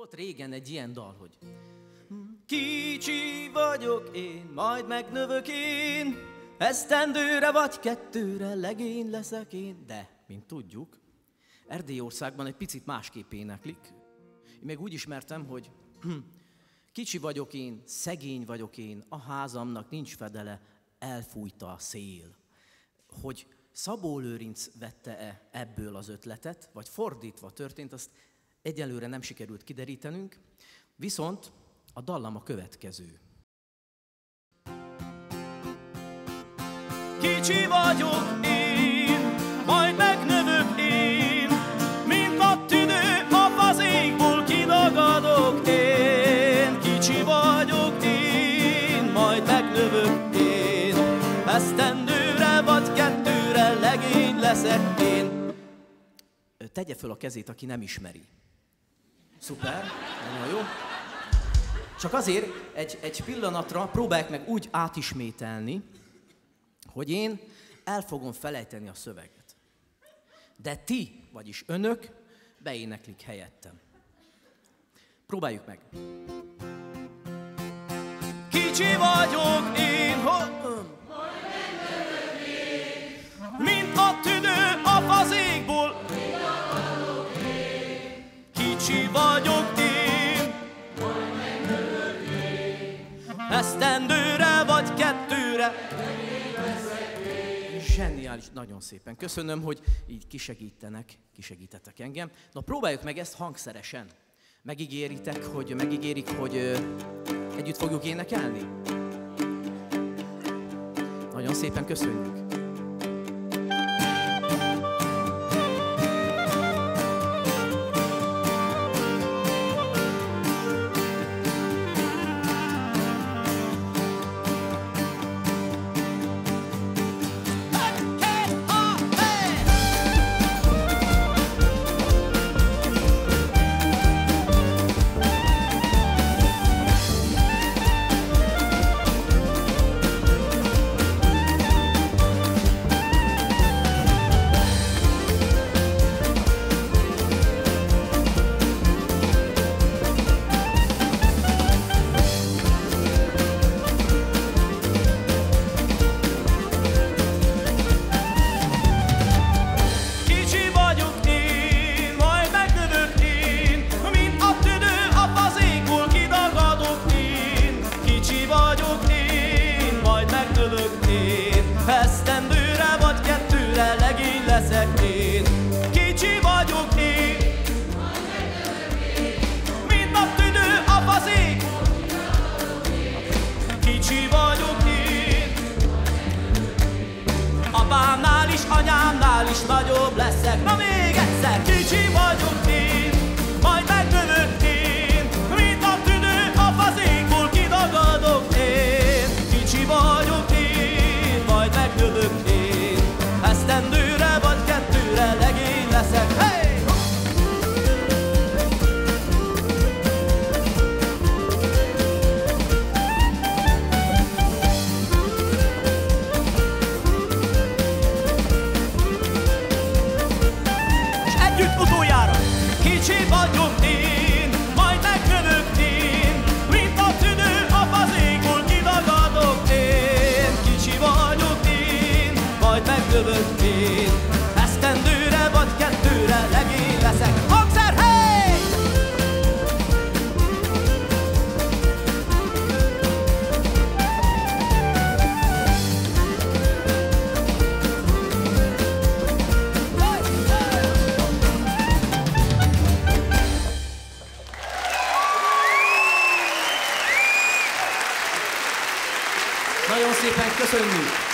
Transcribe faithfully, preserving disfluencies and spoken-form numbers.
Volt régen egy ilyen dal, hogy kicsi vagyok én, majd megnövök én, esztendőre vagy kettőre legény leszek én. De, mint tudjuk, Erdélyországban egy picit másképp éneklik. Én még úgy ismertem, hogy kicsi vagyok én, szegény vagyok én, a házamnak nincs fedele, elfújta a szél. Hogy Szabó Lőrinc vette-e ebből az ötletet, vagy fordítva történt, azt egyelőre nem sikerült kiderítenünk, viszont a dallam a következő. Kicsi vagyok én, majd megnövök én, mint a tüdő a fazékból kidagadok én. Kicsi vagyok én, majd megnövök én, esztendőre vagy kettőre legény leszek én. Tegye föl a kezét, aki nem ismeri. Szuper, nagyon jó. Csak azért egy, egy pillanatra próbálják meg úgy átismételni, hogy én el fogom felejteni a szöveget. De ti, vagyis önök, beéneklik helyettem. Próbáljuk meg. Kicsi vagyok én, majd megnövök én, mint a tüdő a fazékból. Kicsi vagyok én, majd megnövök én, esztendőre vagy kettőre. Zseniális, nagyon szépen. Köszönöm, hogy így kisegítenek, kisegítettek engem. Na, próbáljuk meg ezt hangszeresen. Megígéritek, hogy megígérik, hogy ö, együtt fogjuk énekelni? Nagyon szépen köszönjük. Esztendőre vagy kettőre legény leszek én. Kicsi vagyok én, majd megnövök én, mint a tüdő a fazék. Kicsi vagyok én, apámnál is, anyámnál is nagyobb leszek. Na még egyszer, kicsi vagyok én, majd megnövök én, mint a tüdő a fazékból kidagadok én. Kicsi vagyok én, majd megnövök én, esztendőre vagy kettőre legény leszek. Hey! És együtt utoljára! Kicsi vagyok én, majd megnövök én, mint a tüdő a fazékból kidagadok én. Kicsi vagyok én, majd megnövök én, esztendőre vagy kettőre legény leszek. Hangszer, hey! Nagyon szépen köszönjük!